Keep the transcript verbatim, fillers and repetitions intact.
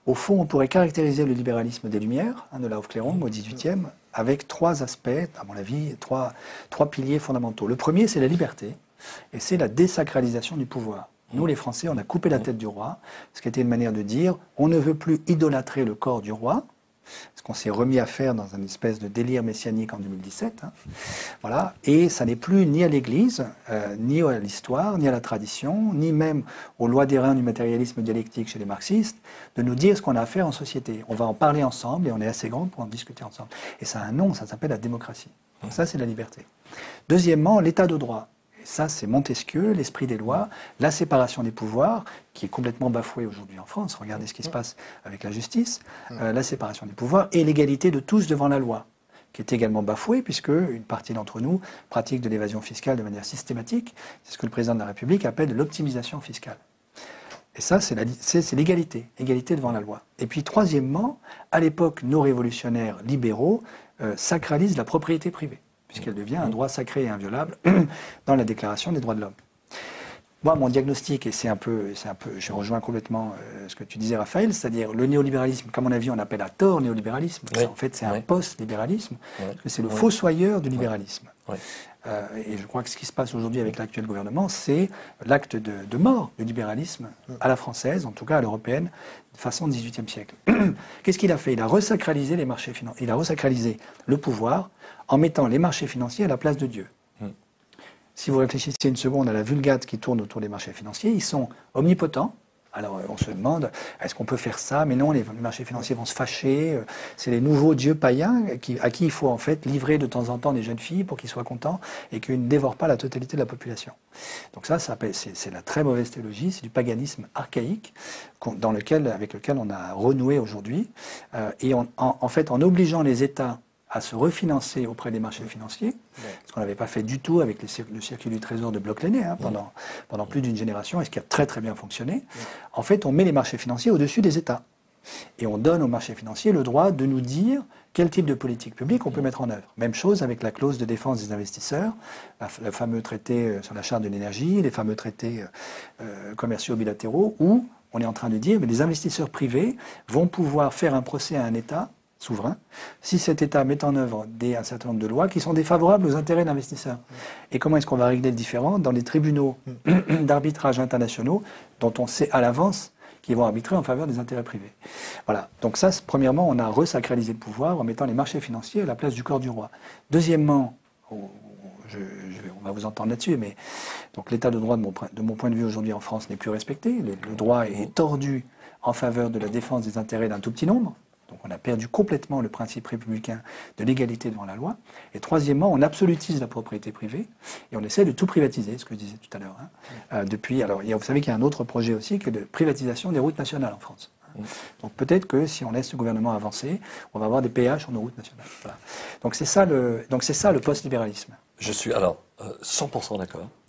Au fond, on pourrait caractériser le libéralisme des Lumières, hein, de la Hauve-Cléron, au dix-huitième, avec trois aspects, à mon avis, trois, trois piliers fondamentaux. Le premier, c'est la liberté, et c'est la désacralisation du pouvoir. Nous, les Français, on a coupé la tête du roi, ce qui était une manière de dire on ne veut plus idolâtrer le corps du roi, ce qu'on s'est remis à faire dans une espèce de délire messianique en deux mille dix-sept. Hein. Voilà. Et ça n'est plus ni à l'Église, euh, ni à l'histoire, ni à la tradition, ni même aux lois des reins du matérialisme dialectique chez les marxistes, de nous dire ce qu'on a à faire en société. On va en parler ensemble, et on est assez grand pour en discuter ensemble. Et ça a un nom, ça s'appelle la démocratie. Donc ça, c'est la liberté. Deuxièmement, l'état de droit. Et ça, c'est Montesquieu, l'esprit des lois, la séparation des pouvoirs, qui est complètement bafouée aujourd'hui en France. Regardez ce qui se passe avec la justice, euh, la séparation des pouvoirs et l'égalité de tous devant la loi, qui est également bafouée, puisque une partie d'entre nous pratique de l'évasion fiscale de manière systématique. C'est ce que le président de la République appelle de l'optimisation fiscale. Et ça, c'est l'égalité, égalité devant la loi. Et puis, troisièmement, à l'époque, nos révolutionnaires libéraux euh, sacralisent la propriété privée, puisqu'elle devient un droit sacré et inviolable dans la Déclaration des droits de l'homme. Moi, mon diagnostic, et c'est un peu, c'est un peu, je rejoins complètement euh, ce que tu disais, Raphaël, c'est-à-dire le néolibéralisme, qu'à mon avis, on appelle à tort néolibéralisme. Oui. En fait, c'est oui. un post-libéralisme, oui. parce que c'est le oui. fossoyeur du libéralisme. Oui. Euh, et je crois que ce qui se passe aujourd'hui avec l'actuel gouvernement, c'est l'acte de, de mort du libéralisme à la française, en tout cas à l'européenne, de façon dix-huitième siècle. Qu'est-ce qu'il a fait? Il a resacralisé les marchés financiers, il a resacralisé le pouvoir en mettant les marchés financiers à la place de Dieu. Mm. Si vous réfléchissez une seconde à la vulgate qui tourne autour des marchés financiers, ils sont omnipotents. Alors on se demande, est-ce qu'on peut faire ça? Mais non, les marchés financiers vont se fâcher. C'est les nouveaux dieux païens qui, à qui il faut en fait livrer de temps en temps des jeunes filles pour qu'ils soient contents et qu'ils ne dévorent pas la totalité de la population. Donc ça, ça c'est la très mauvaise théologie, c'est du paganisme archaïque dans lequel, avec lequel on a renoué aujourd'hui. Euh, et on, en, en fait, en obligeant les États à se refinancer auprès des marchés financiers, ouais. ce qu'on n'avait pas fait du tout avec les, le circuit du trésor de Bloch-Lenné hein, pendant, ouais. pendant plus d'une génération, et ce qui a très très bien fonctionné. Ouais. En fait, on met les marchés financiers au-dessus des États. Et on donne aux marchés financiers le droit de nous dire quel type de politique publique on peut mettre en œuvre. Même chose avec la clause de défense des investisseurs, la, le fameux traité sur la charte de l'énergie, les fameux traités euh, commerciaux bilatéraux, où on est en train de dire que les investisseurs privés vont pouvoir faire un procès à un État souverain, si cet État met en œuvre des, un certain nombre de lois qui sont défavorables aux intérêts d'investisseurs. Et comment est-ce qu'on va régler le différend dans les tribunaux d'arbitrage internationaux dont on sait à l'avance qu'ils vont arbitrer en faveur des intérêts privés. Voilà. Donc ça, premièrement, on a resacralisé le pouvoir en mettant les marchés financiers à la place du corps du roi. Deuxièmement, oh, je, je, on va vous entendre là-dessus, mais donc l'état de droit de mon, de mon point de vue aujourd'hui en France n'est plus respecté. Le, le droit est tordu en faveur de la défense des intérêts d'un tout petit nombre. Donc on a perdu complètement le principe républicain de l'égalité devant la loi. Et troisièmement, on absolutise la propriété privée et on essaie de tout privatiser, ce que je disais tout à l'heure. Hein. Euh, depuis, alors, il y a, vous savez qu'il y a un autre projet aussi que de privatisation des routes nationales en France. Hein. Donc peut-être que si on laisse le gouvernement avancer, on va avoir des péages sur nos routes nationales. Voilà. Donc c'est ça le, donc c'est ça le post-libéralisme. Je suis alors euh, cent pour cent d'accord.